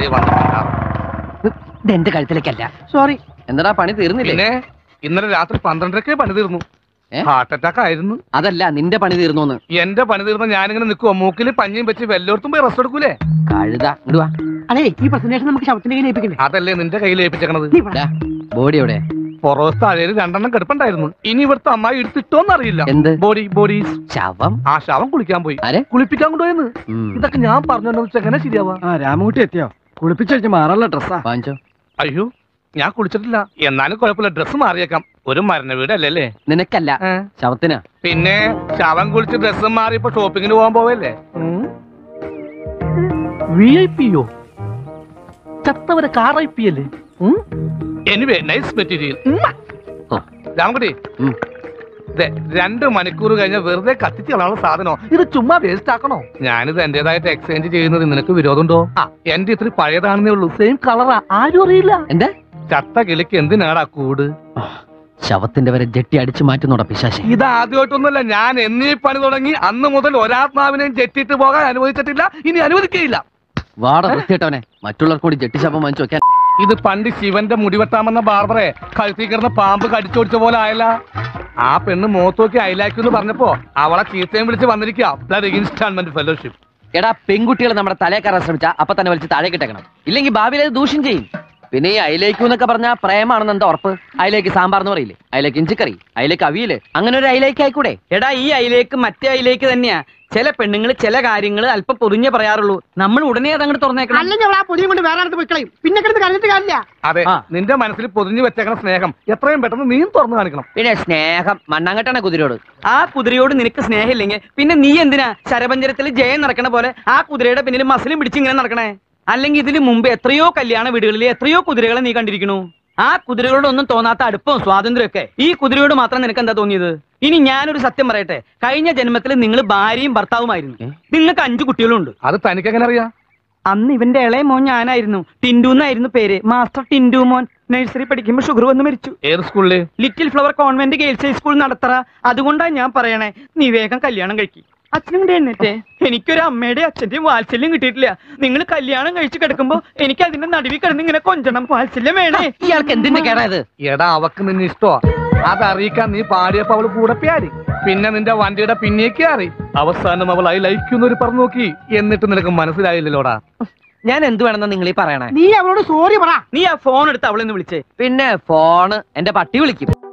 ദേ വന്നിട്ടുണ്ടാവും. ഇതെന്റെ കഴുത്തിലേക്കല്ല. സോറി. എന്താ പണി തീർന്നില്ലേ? പിന്നെ ഇന്നലെ രാത്രി 12:30 പണി തീർന്നു. ഹാർട്ട് അറ്റാക്ക് ആയിരുന്നു. അതല്ല, നിന്റെ പണി തീർന്നു. എന്റെ പണി തീർന്ന ഞാനിങ്ങനെ നിൽക്കുവോ? മൂക്കില് പഞ്ഞിയും വെച്ച് വെല്ലോടത്തും പോയി റെസ്റ്റ് എടുക്കൂലേ? കഴുത ഇടുവാ. അതെ, ഈ പ്രസന്റേഷൻ നമുക്ക് ശവത്തിന്റെ കയ്യിൽ ഏൽപ്പിക്കണ്ടേ? അതല്ലേ നിന്റെ കയ്യിൽ ഏൽപ്പിച്ചേക്കണത്. ബോഡി എവിടെ? പുറത്ത് അഴയിൽ 2 കിടപ്പുണ്ടായിരുന്നു. ഇനി ഇവിടുത്തെ അമ്മായി എടുത്തിട്ടോന്ന് അറിയില്ല. എന്ത് ബോഡി ശവം? ആ ശവം കുളിക്കാൻ പോയി. കുളിപ്പിക്കാൻ കൊണ്ടുപോയെന്ന്. ഇതൊക്കെ ഞാൻ പറഞ്ഞോ എങ്ങനെ ശരിയാവാ? രാമകുട്ടി എത്തിയോ? കുളിപ്പിച്ചു മാറാനുള്ള ഡ്രസ്സാ വാങ്ങിച്ചോ. അയ്യോ, ഞാൻ കുളിച്ചിട്ടില്ല. എന്നാലും കുഴപ്പമില്ല, ഡ്രസ്സ് മാറിയേക്കാം. ഒരു മരണ വീടല്ലേ? നിനക്കല്ല, ശവത്തിനാ. പിന്നെ ശവം കുളിച്ച് ഡ്രസ്സ് മാറി ഇപ്പൊ ഷോപ്പിങ്ങിന് പോകാൻ പോവല്ലേ? VIP-യോ? ചത്തവരെ കാർ-IP അല്ലേ? Anyway nice material. രാമകുട്ടി, 2 മണിക്കൂർ കഴിഞ്ഞ വെറുതെ കത്തിച്ച് കളയാനുള്ള സാധനോ? ഇത് ചുമ്മാ വേസ്റ്റ് ആക്കണോ? ഞാനിത് എന്റേതായിട്ട് എക്സ്ചേഞ്ച് ചെയ്യുന്നത് നിനക്ക് വിരോധമുണ്ടോ? എന്റെ ഇത്തിരി പഴയതാണെന്നേ ഉള്ളൂ. സെയിം കളറാ, ആരും അറിയില്ല. എന്താ ചത്ത കിളിക്ക് എന്തിനാടാ കൂട്? ശവത്തിന്റെ വരെ ജെട്ടി അടിച്ചു മാറ്റുന്നോടാ പിശാചേ. ഇത് ആദ്യമായിട്ടൊന്നുമല്ല. ഞാൻ എന്നീ പണി തുടങ്ങി അന്ന് മുതൽ ഒരാത്മാവിനെയും ജെട്ടിട്ട് പോകാൻ അനുവദിച്ചിട്ടില്ല, ഇനി അനുവദിക്കുകയില്ല. വാട വൃത്തിയിട്ടവനെ, മറ്റുള്ളവർക്ക് കൂടി ജെട്ടി ശവം വാങ്ങിച്ചു വെക്കാൻ. ഇത് പണ്ട് ശിവന്റെ മുടിവെട്ടാമെന്ന ബാർബറെ കഴുത്തി കിടന്ന പാമ്പ് കടിച്ചോടിച്ച പോലെ ആയല്ല. ആ പെണ്ണ് മോത്തോക്കി അയലാക്കുന്നു പറഞ്ഞപ്പോ അവളെ ചീത്തയും വിളിച്ച് വന്നിരിക്കുക ഇൻസ്റ്റാൾമെന്റ് ഫെലോഷിപ്പ്. എടാ, പെൺകുട്ടികൾ നമ്മുടെ തലേ കയറാൻ ശ്രമിച്ചാ അപ്പൊ തന്നെ വലിച്ച് താഴെ കിട്ടണം. ഇല്ലെങ്കിൽ ഭാവിയിൽ അത് ദൂഷ്യം ചെയ്യും. പിന്നെ ഈ അയിലേക്കു എന്നൊക്കെ പറഞ്ഞാൽ പ്രേമാണെന്ന് എന്താ ഉറപ്പ്? അയിലേക്ക് സാമ്പാർ എന്ന് പറയില്ലേ, അയിലേക്ക് ഇഞ്ചിക്കറി, അയിലേക്ക് അവിയല്, അങ്ങനെ ഒരു അയിലേക്ക് ആയിക്കൂടെ? എടാ, ഈ അയിലേക്ക് മറ്റേ അയിലേക്ക് തന്നെയാ. ചില പെണ്ണുങ്ങൾ ചില കാര്യങ്ങൾ അല്പം പൊതിഞ്ഞേ പറയാറുള്ളൂ. നമ്മൾ ഉടനെ അതങ്ങോട്ട് തുറന്നേക്കണം. അല്ലെങ്കിൽ ആ പൊതിയും കൊണ്ട് വേറെ അടുത്ത് പോയിക്കളയും. പിന്നെ കിടന്ന് കണ്ടിട്ട് കാര്യമില്ല. അതെ, നിന്റെ മനസ്സിൽ പൊതിഞ്ഞു വെച്ചേക്കണ സ്നേഹം എത്രയും പെട്ടെന്ന് നീ തുറന്നു കാണിക്കണം. പിന്നെ സ്നേഹം മണ്ണാങ്കട്ടാണ് കുതിരയോട്. ആ കുതിരയോട് നിനക്ക് സ്നേഹമില്ലെങ്കിൽ പിന്നെ നീ എന്തിനാ ശരപഞ്ചരത്തിൽ ജയം നടക്കണ പോലെ ആ കുതിരയുടെ പിന്നിൽ മസിലും പിടിച്ച് ഇങ്ങനെ നടക്കണേ? അല്ലെങ്കിൽ ഇതിന് മുമ്പ് എത്രയോ കല്യാണ വീടുകളിൽ എത്രയോ കുതിരകളെ നീ കണ്ടിരിക്കണു. ആ കുതിരകളോടൊന്നും തോന്നാത്ത അടുപ്പവും സ്വാതന്ത്ര്യമൊക്കെ ഈ കുതിരയോട് മാത്രം നിനക്ക് എന്താ തോന്നിയത്? ഇനി ഞാനൊരു സത്യം പറയട്ടെ, കഴിഞ്ഞ ജന്മത്തിൽ നിങ്ങൾ ഭാര്യയും ഭർത്താവുമായിരുന്നു. നിങ്ങൾക്ക് 5 കുട്ടികളുണ്ട്. അത് തനിക്ക് എങ്ങനെ അറിയാം? അന്ന് ഇവന്റെ ഇളയ മോൻ ഞാനായിരുന്നു. ടിൻഡു എന്നായിരുന്നു പേര്. മാസ്റ്റർ ടിൻഡു മോൻ. നഴ്സറി പഠിക്കുമ്പോൾ ഷുഗർ വന്ന് മരിച്ചു. ഏത് സ്കൂളില്? Little flower convent girls high school Nadathara. അതുകൊണ്ടാണ് ഞാൻ പറയണേ, നീ വേഗം കല്യാണം കഴിക്കും. അച്ഛനും കൂടെ എന്നിട്ടേ എനിക്കൊരു അമ്മയുടെ അച്ഛന്റെയും വാത്സല്യം കിട്ടിയിട്ടില്ല. നിങ്ങൾ കല്യാണം കഴിച്ച് കിടക്കുമ്പോ എനിക്ക് അതിന്റെ നടുവിൽ കിടന്ന് ഇങ്ങനെ കൊഞ്ചണം. വാത്സല്യം വേണേ. ഇയാൾക്ക് എന്തിന്റെ കേടായത്? എടാ, അവക്ക് നിന്നെ ഇഷ്ടമാ. അതറിയിക്കാൻ നീ പാടിയപ്പോ അവള് കൂടെ പ്യാരി. പിന്നെ നിന്റെ വണ്ടിയുടെ പിന്നേക്ക് അറിയി. അവസാനം അവൾ ലയിക്കുന്നൊരു പറഞ്ഞു നോക്കി. എന്നിട്ട് നിനക്ക് മനസ്സിലായില്ലല്ലോടാ. ഞാൻ എന്ത് വേണമെന്നാ നിങ്ങൾ ഈ പറയണേ? നീ അവളോട് സോറി പറ. നീ ആ ഫോൺ എടുത്ത് അവളെന്ന് വിളിച്ചേ. പിന്നെ ഫോണ് എന്റെ പട്ടി വിളിക്കും.